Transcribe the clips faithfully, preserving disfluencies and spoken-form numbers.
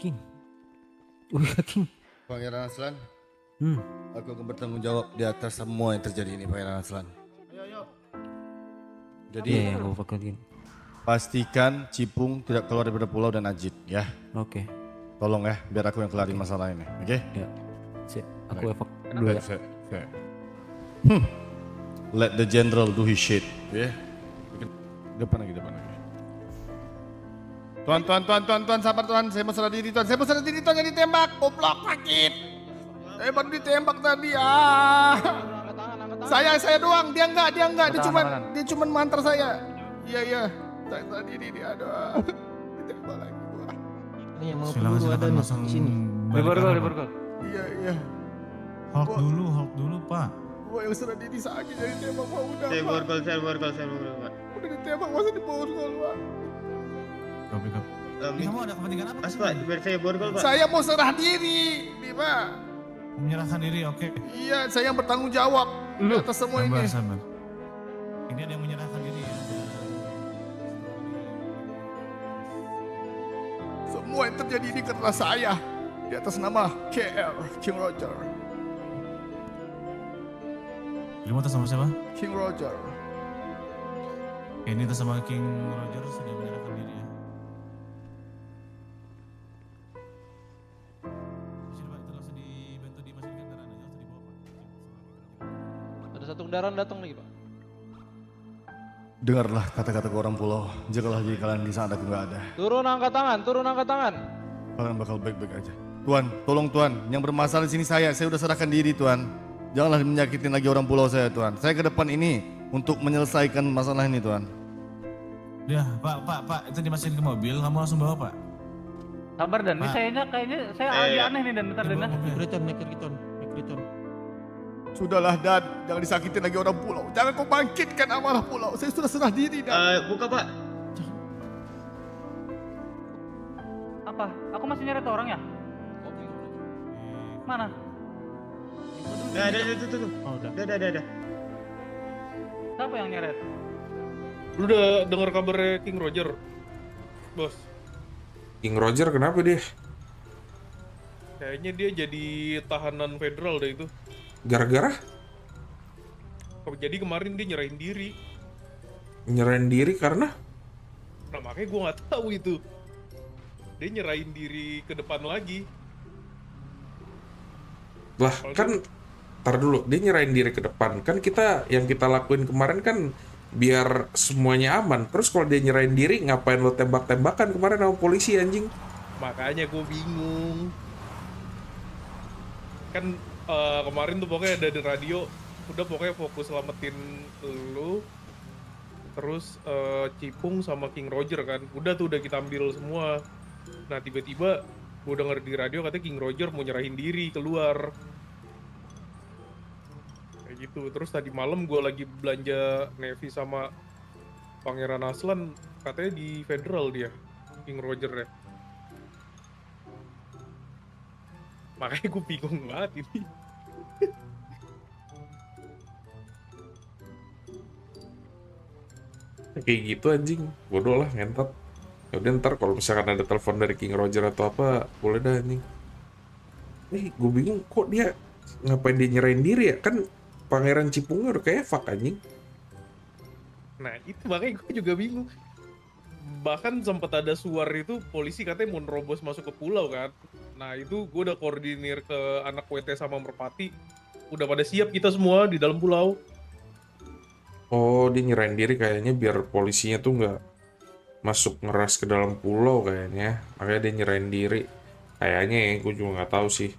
King. Udah King. Pangeran Aslan. Hmm. Aku akan bertanggung jawab di atas semua yang terjadi ini, Pangeran Aslan. Ayo, ayo. Jadi Iya, yeah, aku King. pastikan Cipung tidak keluar daripada pulau dan Ajit, ya. Oke. Okay. Tolong ya, biar aku yang kelarin masalah ini, oke? Okay? Ya. Sip, aku Baik. evak dulu ya. Fair, fair. Hmm. Let the general do his shit, ya. Yeah. Depan lagi, depan lagi. Tuan, tuan, tuan, tuan, tuan, sabar tuan, saya mau serah diri tuan, saya mau serah diri tuan, yang ditembak, goblok sakit. Saya baru ditembak tadi, ah. Saya, saya doang, dia enggak, dia enggak, dia cuma, dia cuma mantar saya. Iya, iya, saya serah diri dia, aduh. Ditembak lagi gua. Ini yang mau Silakan peluru ada silakan nih pasang di sini. Borgol, Borgol. Iya, iya. Hold dulu, hold dulu Pak. Gua yang serah diri sakit jadi tembak, Pak, udah, Saya Pak. borgol, saya borgol, saya borgol, Pak. Udah ditembak, masa diborgol, Pak. Kopi kopi. Um, Kamu ada kepentingan apa? Mas Pak, biar saya borgol, Pak. Saya mau serah diri, nih, Pak. Menyerahkan diri, oke. Iya, saya yang bertanggung jawab di atas semua Sabar, ini. sabar. Ini ada yang menyerahkan diri ya. Semua yang terjadi ini karena saya di atas nama K R, King Roger. Terima atas sama siapa? King Roger. Ini atas sama King Roger sudah menyerahkan diri ya. Sini Pak, itu langsung dibantu dimasukin kendaraan aja, langsung dibawa Pak. Ada satu kendaraan datang lagi, Pak. Dengarlah kata-kata ke orang pulau. Jikalau jadi kalian di sana aku nggak ada, Turun angkat tangan, turun angkat tangan. kalian bakal baik-baik aja. Tuan, tolong Tuan. Yang bermasalah di sini saya. Saya udah serahkan diri Tuan. Janganlah menyakitin lagi orang pulau saya Tuan. Saya ke depan ini untuk menyelesaikan masalah ini Tuan. Udah, Pak, Pak, Pak, itu dimasukin ke mobil, kamu langsung bawa Pak. Sabar Dan, ini Pak. kayaknya kayaknya saya Eh, lagi iya. aneh nih Dan, bentar Dan. Dibawa ah. mobil. Return, make return, make return. Sudahlah Dan, jangan disakitin lagi orang pulau. Jangan kau bangkitkan amarah pulau. Saya sudah serah diri Dan. Eh, buka, Pak. Apa? Aku masih nyeret orang ya? Mana? Nah, ada, ada, tuh, tuh, tuh. Oh, udah. Ada, ada, ada. Siapa yang nyeret? Lu udah denger kabarnya King Roger? Bos, King Roger kenapa dia? kayaknya dia jadi tahanan federal deh itu. Gara-gara Jadi kemarin dia nyerahin diri. nyerahin diri karena Nah makanya gue nggak tahu itu. Dia nyerahin diri ke depan lagi. lah kan tar dulu dia nyerahin diri ke depan kan kita yang kita lakuin kemarin kan biar semuanya aman. Terus kalau dia nyerahin diri ngapain lo tembak-tembakan kemarin sama polisi anjing? Makanya gue bingung. Kan eh, kemarin tuh pokoknya ada di radio. Udah pokoknya fokus selamatin lu. Terus eh, Cipung sama King Roger kan. Udah tuh udah kita ambil semua. Nah tiba-tiba gue denger di radio katanya King Roger mau nyerahin diri keluar. Kayak gitu. Terus tadi malam gue lagi belanja Nevi sama Pangeran Aslan. Katanya di federal dia, King Roger ya. Makanya gue bingung banget ini. Kayak gitu anjing, bodoh lah ngentot. Ya udah ntar kalau misalkan ada telepon dari King Roger atau apa, boleh dah anjing. Eh, gue bingung kok dia ngapain dia nyerahin diri ya? Kan Pangeran Cipungnya udah kayak fuck anjing. Nah itu makanya gue juga bingung. Bahkan sempat ada suar itu polisi katanya mau nerobos masuk ke pulau kan. Nah itu gue udah koordinir ke anak W T sama Merpati. Udah pada siap kita semua di dalam pulau. Oh, dia nyerahin diri kayaknya biar polisinya tuh nggak masuk ngeras ke dalam pulau kayaknya. Makanya dia nyerahin diri. Kayaknya ya, gue juga nggak tahu sih.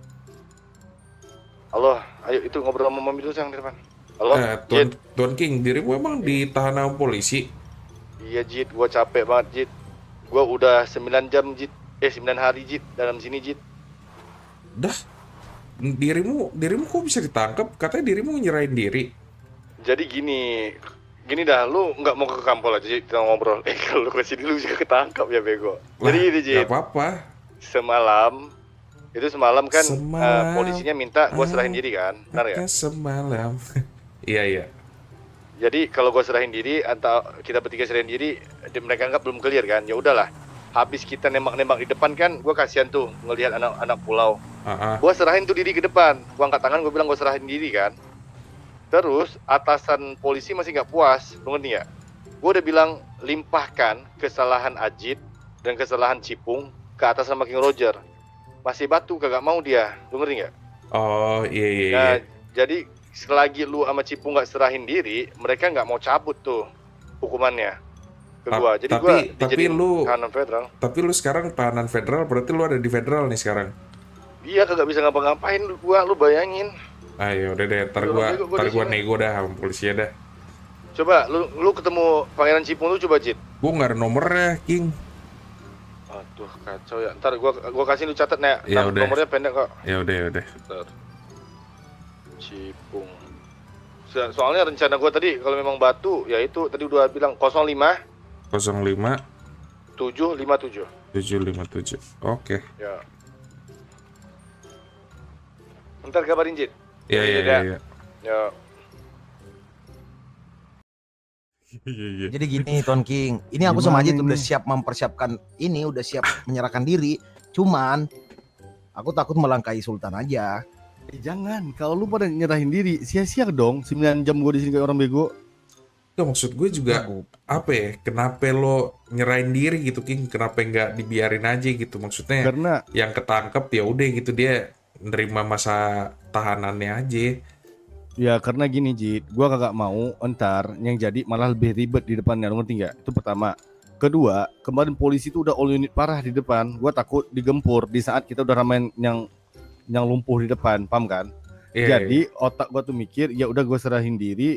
Halo, ayo itu ngobrol sama Mami dulu yang di depan. Halo, Eh, Tuan, Tuan King, dirimu emang ditahan sama polisi? Iya Jit, gua capek banget Jit. Gua udah sembilan jam Jit. Eh sembilan hari Jit dalam sini Jit. Dah, dirimu, dirimu kok bisa ditangkap? Katanya dirimu nyerahin diri. Jadi gini, gini dah, lu nggak mau ke kampol aja Jit, kita ngobrol. Eh kalau lu ke sini lu juga ketangkap ya bego. Jadi Lah, gini Jit, nggak apa-apa. semalam itu semalam kan Semalam eh, polisinya minta gua serahin diri kan, benar ya? Maka semalam. Iya iya. Jadi kalau gua serahin diri atau kita bertiga serahin diri, di- mereka anggap belum clear kan? Ya udahlah. habis kita nembak-nembak di depan kan, gue kasihan tuh ngelihat anak-anak pulau. Ah, ah. Gue serahin tuh diri ke depan, gue angkat tangan, gue bilang gue serahin diri kan. Terus atasan polisi masih nggak puas, lu ngerti nggak? Gue udah bilang limpahkan kesalahan Ajit dan kesalahan Cipung ke atas sama King Roger. Masih batu, kagak mau dia, lu ngerti nggak? Oh iya iya. Nah, iya. jadi selagi lu sama Cipung nggak serahin diri, mereka nggak mau cabut tuh hukumannya ke Ta- gua. Jadi tapi- gua tapi dijadiin lu- tahanan federal. Tapi lu sekarang tahanan federal, berarti lu ada di federal nih sekarang. Iya, kagak bisa ngapa-ngapain lu gua, lu bayangin. Ah ya udah deh, ntar Lu gua bego, gua ntar di gua sini. nego dah sama polisi dah. Coba lu lu ketemu Pangeran Cipung lu coba, Jit. Gua nggak ada nomornya, King. Aduh, kacau ya. Ntar gua gua kasih lu catat, Nek. Ya Ntar udah. nomornya pendek kok. Ya udah ya udah. Ntar. Cipung. So- Soalnya rencana gua tadi kalau memang batu, ya itu tadi udah bilang nol lima nol lima tujuh lima tujuh. tujuh lima tujuh. Oke. Ya. Ntar kabarin, Jit. Iya iya iya. iya. Ya. Iya iya. Jadi gini Ton King, ini aku sama Gimana Ajit udah ini? siap mempersiapkan ini, udah siap menyerahkan diri. Cuman aku takut melangkahi Sultan aja. Eh, jangan, kalau lu pada nyerahin diri, sia-sia dong sembilan jam gua di sini kayak orang bego. Nggak, maksud gue juga Aku apa ya? Kenapa lo nyerahin diri gitu, King? Kenapa nggak dibiarin aja gitu? Maksudnya Karena yang ketangkep ya udah gitu, dia nerima masa tahanannya aja. ya karena gini, Jit, gua kagak mau entar yang jadi malah lebih ribet di depannya, lu ngerti nggak? Itu pertama. Kedua, kemarin polisi itu udah all unit parah di depan. Gua takut digempur di saat kita udah ramen yang yang lumpuh di depan, paham kan? Iya, Jadi otak gua tuh mikir, ya udah gua serahin diri,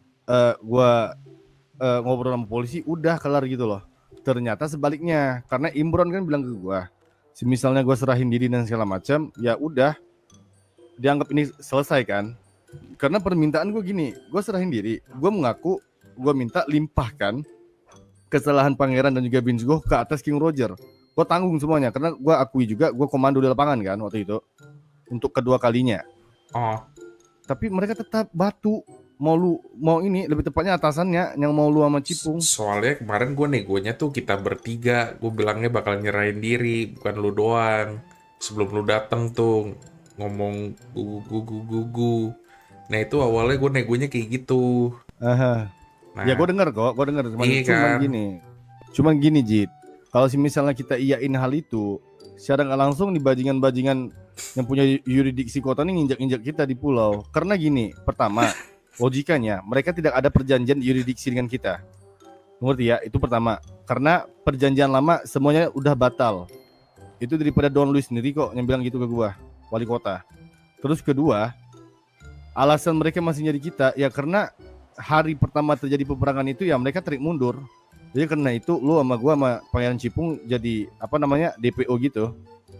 eh gua eh, ngobrol sama polisi, udah kelar gitu loh. Ternyata sebaliknya, karena Imron kan bilang ke gua, misalnya gua serahin diri dan segala macam, ya udah dianggap ini selesai kan? Karena permintaan gue gini, gue serahin diri, gue mengaku, gue minta limpahkan kesalahan Pangeran dan juga Binsgo ke atas King Roger. Gue tanggung semuanya, karena gue akui juga gue komando di lapangan kan waktu itu untuk kedua kalinya. Oh, Tapi mereka tetap batu, mau lu mau ini lebih tepatnya atasannya yang mau lu sama Cipung. soalnya kemarin gue negonya tuh kita bertiga. Gue bilangnya bakal nyerahin diri, bukan lu doang. Sebelum lu dateng tuh ngomong gugu gugu gugu. Nah itu awalnya gue negonya kayak gitu. Aha. Nah, Ya gue denger kok, gue denger cuman, Iya cuman kan? gini, cuman gini Jit, kalau si misalnya kita iyain hal itu, secara nggak langsung di bajingan-bajingan yang punya yuridiksi kota ini nginjak-injak kita di pulau. Karena gini, pertama, logikanya mereka tidak ada perjanjian yuridiksi dengan kita, ngerti ya? Itu pertama. Karena perjanjian lama semuanya udah batal. Itu daripada Don Luis sendiri kok yang bilang gitu ke gua, wali kota. Terus kedua, alasan mereka masih nyari kita ya karena hari pertama terjadi peperangan itu ya mereka tarik mundur. Jadi karena itu lu sama gua sama Pangeran Cipung jadi apa namanya D P O gitu.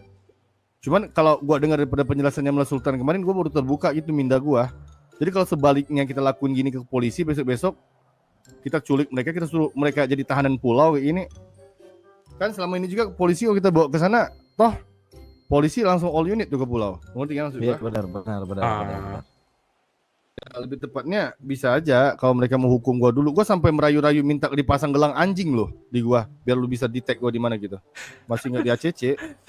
Cuman kalau gua dengar daripada penjelasannya Mula Sultan kemarin, gua baru terbuka gitu minda gua. Jadi kalau sebaliknya kita lakuin gini ke polisi, besok-besok kita culik mereka, kita suruh mereka jadi tahanan pulau kayak ini. Kan selama ini juga polisi kalau kita bawa ke sana, toh polisi langsung all unit tuh ke pulau. Ngerti kan maksud Iya gua? benar benar benar. Ah. benar. Ya, lebih tepatnya bisa aja kalau mereka mau hukum gua dulu. Gua sampai merayu-rayu minta dipasang gelang anjing loh di gua biar lu bisa detect gua di mana gitu. Masih nggak di A C C.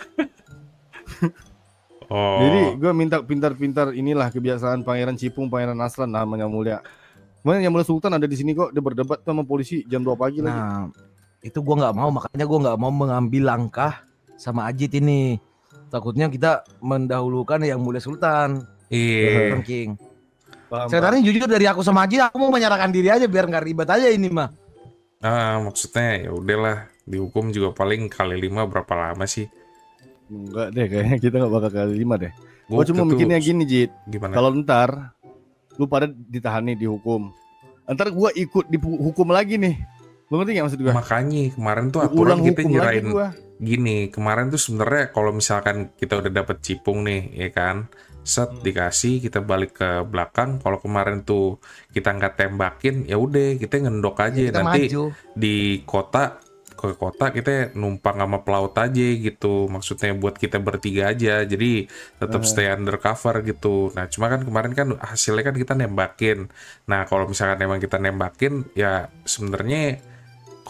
oh. Jadi gua minta pintar-pintar inilah kebiasaan Pangeran Cipung, Pangeran Aslan namanya mulia. Mana yang Mulia Sultan ada di sini kok, dia berdebat sama polisi jam dua pagi lagi. Nah, itu gua nggak mau, makanya gua nggak mau mengambil langkah sama Ajit ini. Takutnya kita mendahulukan yang Mulia Sultan, Iya. Ton King. Paham, Sekarang jujur dari aku sama Ajit, aku mau menyerahkan diri aja biar nggak ribet aja ini mah. Ah, maksudnya ya udahlah, dihukum juga paling kali lima berapa lama sih? Enggak deh, kayaknya kita nggak bakal kali lima deh. Gua Gua cuma tuh- mikirnya gini, Jit. Gimana? Kalau ntar lu pada ditahan nih dihukum, ntar gua ikut dihukum lagi nih. Lu ngerti nggak maksud gua? Makanya kemarin tuh Ulang aturan kita hukum lagi nyerahin gua. gini. Kemarin tuh sebenarnya kalau misalkan kita udah dapet Cipung nih, ya kan, set dikasih kita balik ke belakang. Kalau kemarin tuh kita nggak tembakin, ya udah kita ngendok aja. Kita Nanti maju. di kota ke kota kita numpang sama pelaut aja gitu. Maksudnya buat kita bertiga aja. Jadi tetap stay undercover gitu. Nah, cuma kan kemarin kan hasilnya kan kita nembakin. Nah, kalau misalkan emang kita nembakin ya sebenarnya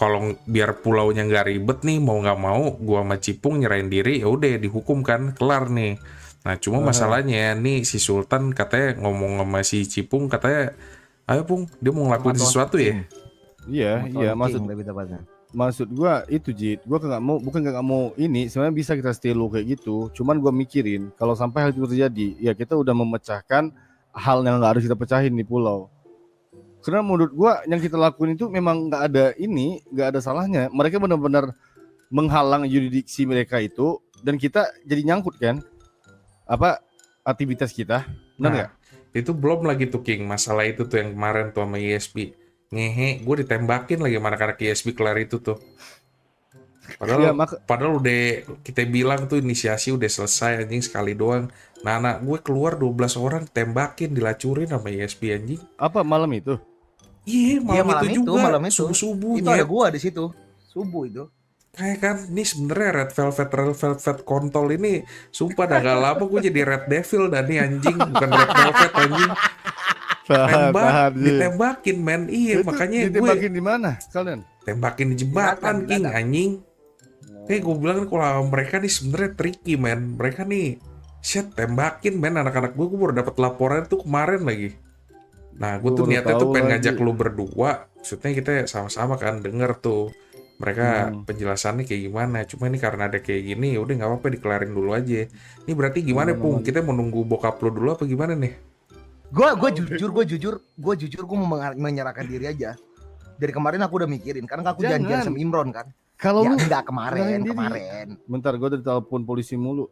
kalau biar pulaunya nggak ribet nih, mau nggak mau gua sama Cipung nyerahin diri, ya udah dihukum kan, kelar nih. Nah cuma Uh-huh. masalahnya nih si Sultan katanya ngomong sama si Cipung, katanya ayo Pung, dia mau ngelakuin Pematuhan sesuatu ya. Iya, iya, maksud lebih tepatnya. maksud gua itu Jit, gua nggak mau, bukan nggak mau ini, sebenarnya bisa kita stay low kayak gitu. Cuman gua mikirin kalau sampai hal itu terjadi, ya kita udah memecahkan hal yang nggak harus kita pecahin di pulau. Karena menurut gua yang kita lakuin itu memang nggak ada ini, nggak ada salahnya. Mereka benar-benar menghalang yurisdiksi mereka itu, dan kita jadi nyangkut kan, apa aktivitas kita, benar nggak? Nah, itu belum lagi tuh King, masalah itu tuh yang kemarin tuh sama I S B. Ngehe, gue ditembakin lagi sama anak-anak I S B kelar itu tuh. Padahal, Ya, maka- padahal udah kita bilang tuh inisiasi udah selesai anjing sekali doang. Nah anak gue keluar dua belas orang tembakin, dilacurin sama I S B anjing. Apa malam itu? Iya malam, Iya, malam itu, itu, juga, malam itu. subuh-subuhnya. Itu ada gua di situ. Subuh itu. Kayak kan, ini sebenarnya Red Velvet, Red Velvet kontol ini, sumpah dah gak lama gue jadi Red Devil dah nih anjing, bukan Red Velvet anjing. Tembak, ditembakin men, iya Itu makanya gue ditembakin di mana kalian? tembakin di jembatan Di King ladang. anjing. Kayak gue bilang kan kalau mereka nih sebenarnya tricky men, mereka nih shit tembakin men anak-anak gue, gue baru dapat laporan tuh kemarin lagi. Nah gue tuh Gua baru niatnya tuh tahu pengen lagi. ngajak lu berdua, maksudnya kita sama-sama kan denger tuh mereka Hmm. penjelasannya kayak gimana. Cuma ini karena ada kayak gini, ya udah nggak apa-apa dikelarin dulu aja. Ini berarti gimana Aman, Pung? aman. Kita mau nunggu bokap lu dulu apa gimana nih? Gua gua jujur, gua jujur, gua jujur gua mau mengar- menyerahkan diri aja. Dari kemarin aku udah mikirin, karena aku Jangan. janjian sama Imron kan. Kalau Ya lu, enggak kemarin, nyerahin diri. kemarin. bentar, gue udah telepon polisi mulu.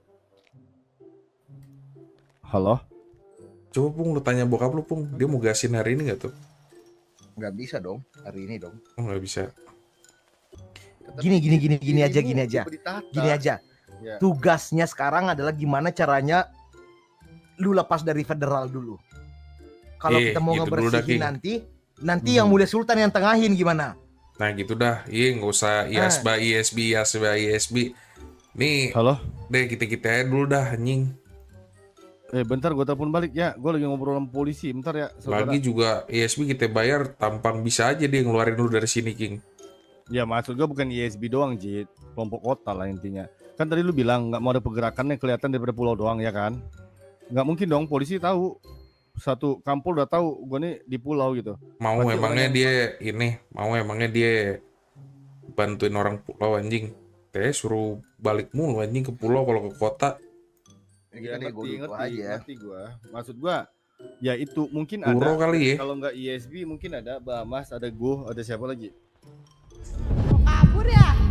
Halo? Coba Pung lu tanya bokap lu Pung, dia mau gasin hari ini nggak tuh? Nggak bisa dong, hari ini dong. Oh nggak bisa. Gini gini gini gini aja, gini aja. Gini aja. Ya. Tugasnya sekarang adalah gimana caranya lu lepas dari federal dulu. Kalau Eh, kita mau gitu dulu dah, ngebersihin King. nanti, nanti Hmm. yang Mulia Sultan yang tengahin gimana? Nah gitu dah, iya nggak usah I S B, I S B, I S B, I S B. Nih, Halo? deh kita-kita aja dulu dah anjing. Eh bentar, gue telepon balik ya. Gue lagi ngobrol sama polisi. Bentar ya, saudara. Lagi juga I S B kita bayar tampang bisa aja dia ngeluarin dulu dari sini King. Ya maksud gue bukan I S B doang, Jit. Kelompok kota lah intinya. Kan tadi lu bilang nggak mau ada pergerakannya kelihatan daripada pulau doang ya kan? Nggak mungkin dong, polisi tahu. Satu kampung udah tahu gue nih di pulau gitu. Mau Berarti emangnya orang dia ini, mau emangnya dia bantuin orang pulau anjing. Teh suruh balik mulu anjing ke pulau kalau ke kota. Ya, Gini, gua ngerti, gitu ngerti, aja. ngerti gue. Maksud gue, ya itu mungkin Puro ada. kali ya. Kalau nggak I S B mungkin ada Bamas, ada Go, ada siapa lagi? Mau kabur ya?